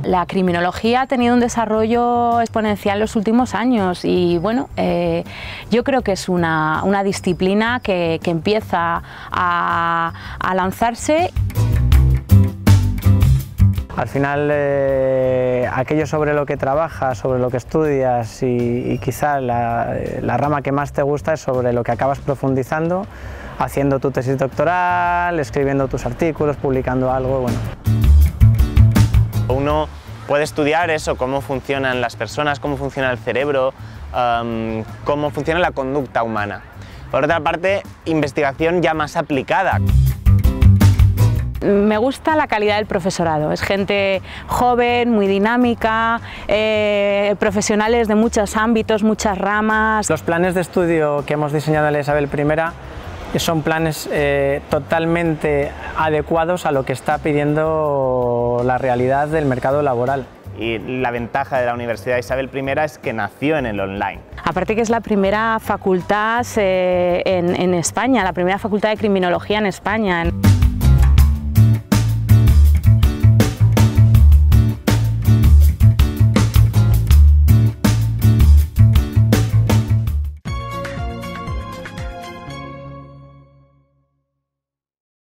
La criminología ha tenido un desarrollo exponencial en los últimos años y bueno, yo creo que es una disciplina que empieza a lanzarse. Al final, aquello sobre lo que trabajas, sobre lo que estudias y quizá la rama que más te gusta es sobre lo que acabas profundizando, haciendo tu tesis doctoral, escribiendo tus artículos, publicando algo, bueno. Uno puede estudiar eso, cómo funcionan las personas, cómo funciona el cerebro, cómo funciona la conducta humana. Por otra parte, investigación ya más aplicada. Me gusta la calidad del profesorado, es gente joven, muy dinámica, profesionales de muchos ámbitos, muchas ramas. Los planes de estudio que hemos diseñado en la Isabel I son planes totalmente adecuados a lo que está pidiendo la realidad del mercado laboral. Y la ventaja de la Universidad Isabel I es que nació en el online. Aparte que es la primera facultad en España, la primera facultad de criminología en España.